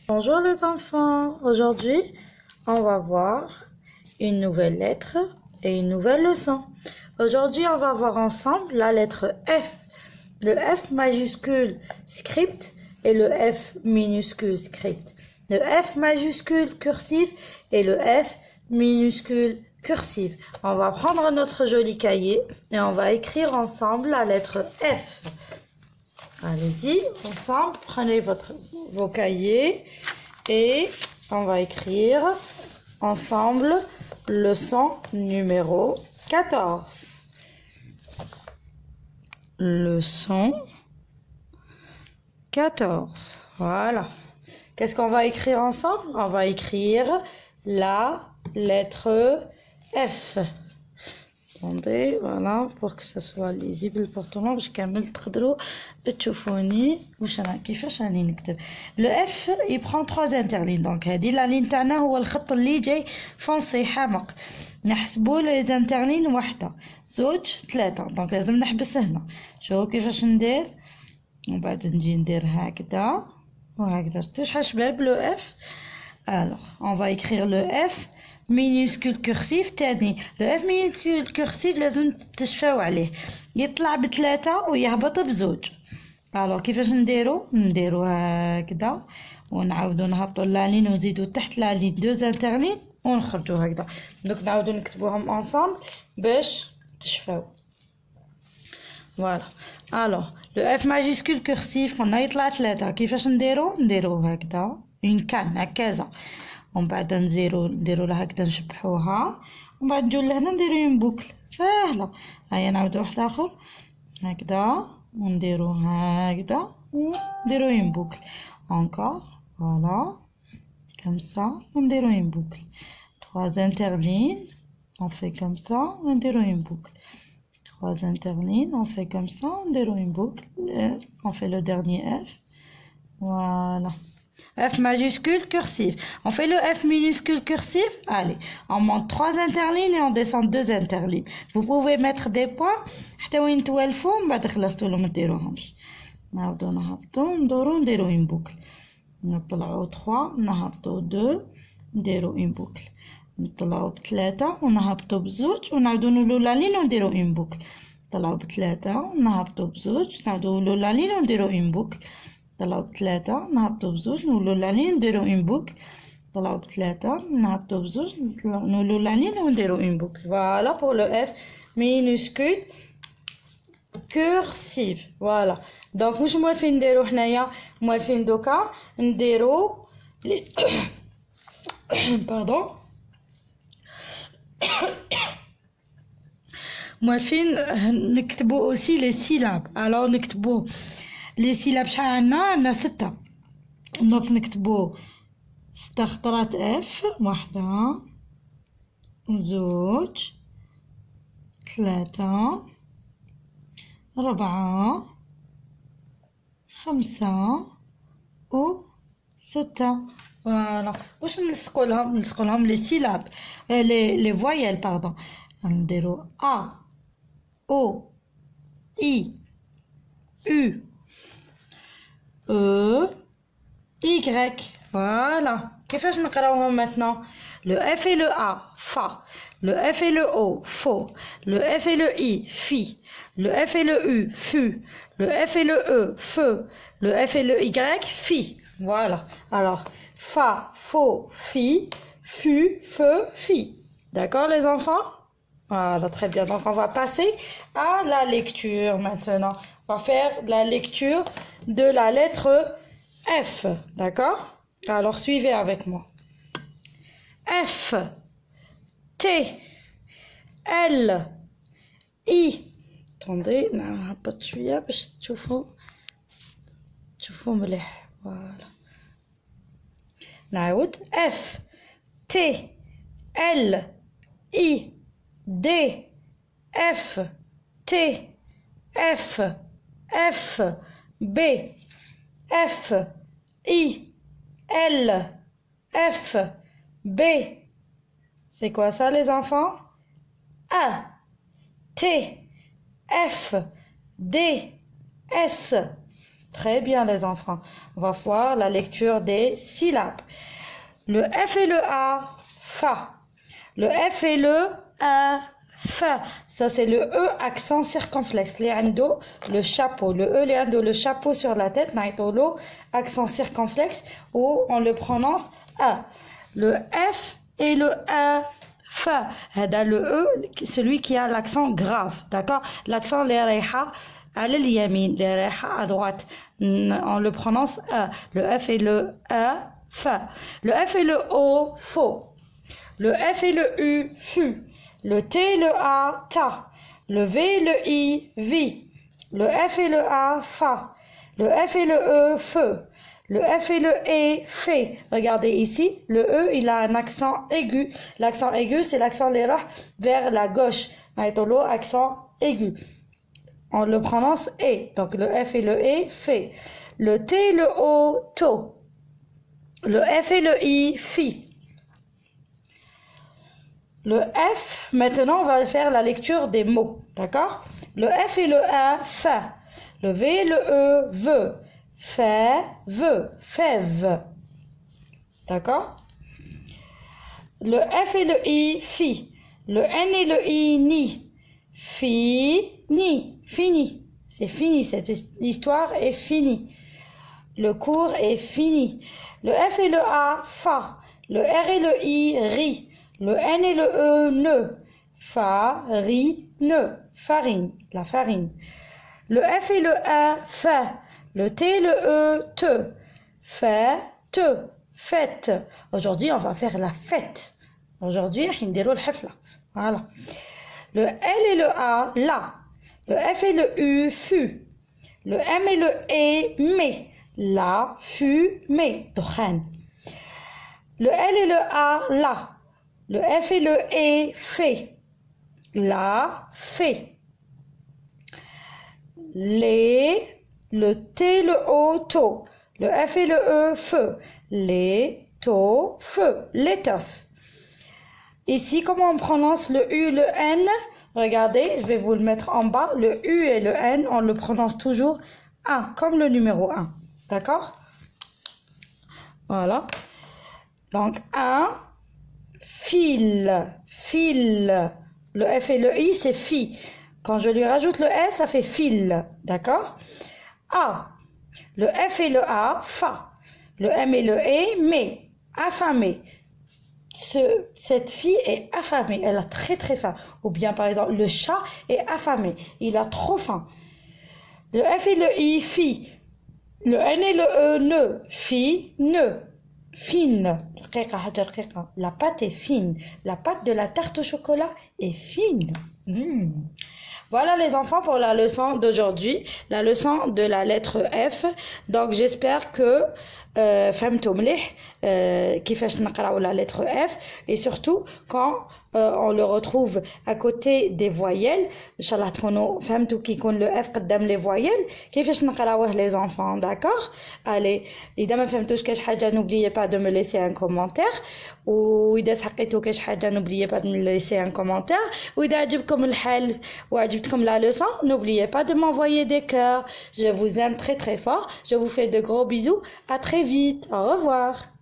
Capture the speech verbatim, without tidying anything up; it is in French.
Bonjour les enfants, aujourd'hui on va voir une nouvelle lettre et une nouvelle leçon. Aujourd'hui on va voir ensemble la lettre F, le F majuscule script et le F minuscule script, le F majuscule cursif et le F minuscule cursif. On va prendre notre joli cahier et on va écrire ensemble la lettre F. Allez-y, ensemble, prenez votre, vos cahiers et on va écrire ensemble leçon numéro quatorze. Leçon quatorze. Voilà. Qu'est-ce qu'on va écrire ensemble? On va écrire la lettre F. Attendez, voilà, pour que ça soit lisible pour tout le monde باش كامل تقدروا تشوفوني واش انا كيفاش راني نكتب. لو اف il prend trois interlignes. دونك هذه لا لين تاعنا هو الخط اللي جاي فونسي حمق. نحسبوا لي زانترلين وحده زوج ثلاثه. دونك لازم نحبس هنا. شوفوا كيفاش ندير ومن بعد نجي ندير هكذا وهكذا. شحال شباب لو اف. alors on va écrire le F minuscule cursif تاني. لو F minuscule cursif لازم تشفاو عليه يطلع بثلاثة ويهبط بزوج. الو كيفاش نديرو؟ نديرو هكذا ونعاودو نهبطو لالين ونزيدو تحت لالين دو زانترلين ونخرجو هكذا. دوك نعاودو نكتبوهم انصامبل باش تشفاو. فوالا. الو لو F majuscule cursif قلنا يطلع ثلاثة. كيفاش نديرو؟ نديرو هكذا اون كان هكذا ومن بعد نزيرو نديرو لها هكذا نشبحوها ومن بعد نجيو لهنا نديرو اون بوكل ساهله. هيا نعاودو واحد اخر هكذا ونديرو هكذا ونديرو اون بوكل encore voilà comme ça ونديرو اون بوكل trois interlignes on fait comme ça ونديرو اون بوكل trois interlignes on fait comme ça ونديرو اون بوكل on fait le dernier F. Voilà. F majuscule cursif. On fait le F minuscule cursif. Allez, on monte trois interlignes et on descend deux interlignes. Vous pouvez mettre des points. حتى وين توالفوا من بعد خلصتوا لهم ما ديروهمش. نعاودو نهبطو ندورو نديرو اون بوكل. نطلعو trois نهبطو deux نديرو اون بوكل. نطلعو بثلاثة ونهبطو بزوج ونعاودو نولو لا لين ونديرو اون بوكل. نطلعو بثلاثة ونهبطو بزوج نعاودو نولو لا لين ونديرو اون بوكل. نطلعو بثلاثة نهبطو بزوج نولو لالين نديرو اون بوكل. نطلعو بثلاثة نهبطو بزوج نولو لالين ونديرو اون بوكل. فوالا بور لو اف مينوسكول كورسيف. فوالا دونك واش موالفين نديرو حنايا؟ موالفين دوكا نديرو لي باردون موالفين نكتبو اوسي لي سيلاب. الو نكتبو لي سيلاب شحال عندنا؟ عندنا ستة. دونك نكتبو ستة خطرات اف. واحدة زوج ثلاثة ربعة خمسة و ستة. فوالا واش نلصقو لهم؟ نلصقو لهم لي سيلاب لي لي فويال باردون. نديرو ا او اي او E, Y. Voilà. كيفاش نقراوهم maintenant? Le F et le A, fa. Le F et le O, faux. Le F et le I, fi. Le F et le U, fu. Le F et le E, feu. Le F et le Y, fi. Voilà. Alors, fa, faux, fi, fu, feu, fi. D'accord les enfants? Voilà, très bien. Donc on va passer à la lecture maintenant. On va faire la lecture de la lettre F. D'accord? Alors suivez avec moi. F, T, L, I. Attendez, نهبط شوية باش تشوفوا تشوفوا مليح. فوالا. نعاود F, T, L, I, D, F, T, F, F, B, F, I, L, F, B. C'est quoi ça les enfants? A, T, F, D, S, Très bien les enfants. On va voir la lecture des syllabes. Le F et le A, fa. Le F et le A, fa. Ça c'est le E accent circonflexe. Les ando, le chapeau. Le E, les ando, le chapeau sur la tête. Naitolo, accent circonflexe. Ou on le prononce A. Le F et le A, fa. Le E, celui qui a l'accent grave. D'accord? L'accent les reha à l'yamin, les reha à droite. On le prononce A. Le F et le A, fa. Le F et le O, faux. Le F et le U, fu. Le T et le A, ta. Le V et le I, vi. Le F et le A, fa. Le F et le E, feu. Le F et le E, fait. Regardez ici, le E, il a un accent aigu. L'accent aigu, c'est l'accent lera vers la gauche. Maïtolo, accent aigu. On le prononce E. Donc le F et le E, fait. Le T et le O, to. Le F et le I, fi. Le F, maintenant on va faire la lecture des mots, d'accord? Le F et le A, fa. Le V et le E, ve. Fait, ve, fève. D'accord? Le F et le I, fi. Le N et le I, ni. Fi, ni. Fini. C'est fini, cette histoire est finie. Le cours est fini. Le F et le A, fa. Le R et le I, ri. Le N et le E, ne. Fa, ri, ne. Farine, la farine. Le F et le A, fa. Le T et le E, te. Fait, te. Fête. Aujourd'hui, on va faire la fête. Aujourd'hui, on va faire voilà. Le L et le A, la. Le F et le U, fu. Le M et le E, mais. La, fu, mais. Dokhan. Le L et le A, la. Le F et le E, fait. La, fait. Les, le T, le O, to. Le F et le E, feu. Les, to, feu. L'étoffe. Ici, comment on prononce le U, le N? Regardez, je vais vous le mettre en bas. Le U et le N, on le prononce toujours un, comme le numéro un. D'accord? Voilà. Donc, un. Fil, fil. Le F et le I, c'est fi. Quand je lui rajoute le S, ça fait fil. D'accord? A. Le F et le A, fa. Le M et le E, mais. Affamé. Ce, cette fille est affamée. Elle a très très faim. Ou bien, par exemple, le chat est affamé. Il a trop faim. Le F et le I, fi. Le N et le E, ne. Fi, ne. Fine. La pâte est fine. La pâte de la tarte au chocolat est fine. Mmh. Voilà les enfants pour la leçon d'aujourd'hui, la leçon de la lettre F. Donc j'espère que فهمتوا مليح كيفاش نقراو la lettre F et surtout quand euh, on le retrouve à côté des voyelles. Inch'Allah تكونوا فهمتوا كي يكون le F قدام les voyelles كيفاش نقراوه les enfants. D'accord? Allez, إذا ما فهمتوش كاش حاجة n'oubliez pas de me laisser un commentaire, وإذا سحقيتوا كاش حاجة n'oubliez pas de me laisser un commentaire, وإذا عجبكم الحل وعجبتكم la leçon n'oubliez pas de m'envoyer des cœurs. Je vous aime très très fort. Je vous fais de gros bisous. À très vite. Au revoir.